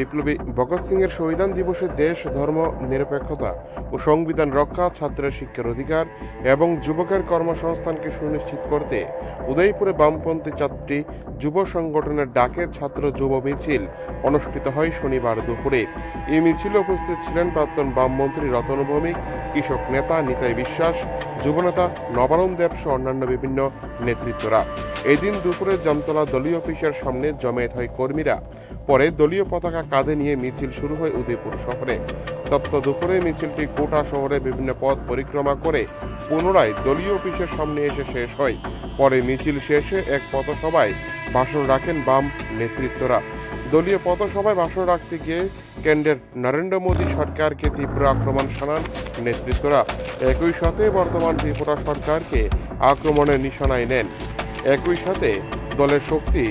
বিপ্লবী ভগৎ সিং এর শহীদান দিবসে দেশ, ধর্ম নিরপেক্ষতা ও সংবিধান রক্ষা, ছাত্রের শিক্ষার অধিকার এবং যুবকের কর্মসংস্থানকে সুনিশ্চিত করতে উদয়পুরে বামপন্থী 4টি যুব সংগঠনের ডাকে ছাত্র যুব মিছিল অনুষ্ঠিত হয় শনিবার দুপুরে। এই মিছিলে উপস্থিত ছিলেন প্রাক্তন বামমন্ত্রী রতন ভৌমিক, কৃষক নেতা নিতাই বিশ্বাস, যুবনেতা নবারুণ দেব সহ অন্যান্য বিভিন্ন নেতৃত্বরা। এই দিন দুপুরে জামতলা দলীয় অফিসের সামনে জমায়েত হয় কর্মীরা। পরে দলীয় পতাকা কাঁধে নিয়ে মিছিল শুরু হয় উদয়পুর শহরে। তপ্ত দুপুরে মিছিলটি কোটা শহরে বিভিন্ন পথ পরিক্রমা করে পুনরায় দলীয় অফিসের সামনে এসে শেষ হয়। পরে মিছিল শেষে এক পথসভায় ভাষণ রাখেন বাম নেতৃত্বরা। দলীয় পথসভায় ভাষণ রাখতে গিয়ে কেন্দ্রের নরেন্দ্র মোদী সরকারকে তীব্র আক্রমণ শানান নেতৃত্বরা। একই সাথে বর্তমান ত্রিপুরা সরকারকে আক্রমণের নিশানায় নেন। একই সাথে দলের শক্তি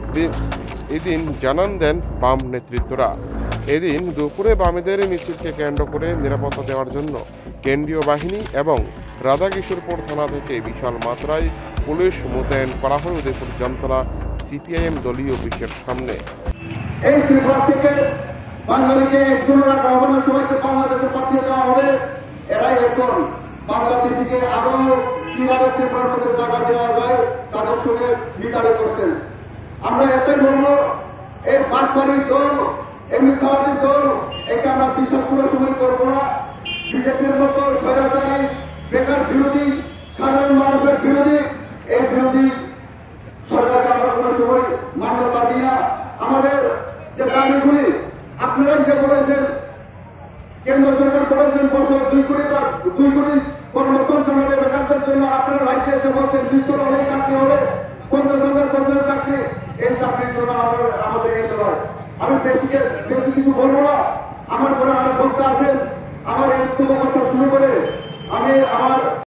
এদিন জানান দেন বাম নেতৃত্বরা। এদিন দুপুরে বামেদের মিছিলকে কেন্দ্র করে নিরাপত্তা দেওয়ার জন্য কেন্দ্রীয় বাহিনী এবং রাধাকিশোরপুর থানা থেকে বিশাল মাত্রায় পুলিশ মোতায়েন করা হয় উদয়পুর জামতলা সিপিআইএম দলীয় অফিসের সামনে। এই ত্রিপুরা থেকে বাঙালিকে একজন রাখা হবে না, সবাইকে বাংলাদেশে পাঠিয়ে দেওয়া হবে। এরাই এখন বাংলাদেশিকে আরো কিভাবে ত্রিপুরার মধ্যে জায়গা দেওয়া যায় তাদের সঙ্গে মিটারে করছেন। আমরা এটাই বলবো, এই বাটপাড়ির দল, এই মিথ্যাবাদীর দল, একে আমরা বিশ্বাস করে সময় করবো না। বিজেপির মতো স্বৈরাচারী, বেকার বিরোধী, সাধারণ মানুষের বিরোধী, এই বিরোধী সরকারকে আমরা কোনো সময় মান্যতা দিই না। আমাদের যে দাবিগুলি আপনারাই যে বলেছেন, কেন্দ্র সরকার বলেছেন বছরে 2 কোটি কর্মসংস্থান হবে বেকারদের জন্য। আপনারা রাজ্যে এসে বলছেন 20 হলে চাকরি হবে, 50,000 পদের চাকরি। এই চাকরির জন্য আমাদের এই লড়াই। আমি বেশি কিছু বলবো না, আমার পরে আরো বক্তা আছেন, আমার এই